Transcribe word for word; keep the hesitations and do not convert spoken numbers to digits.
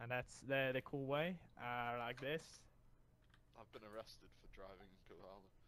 and that's the the cool way, uh, like this. I've been arrested for driving in Kavala.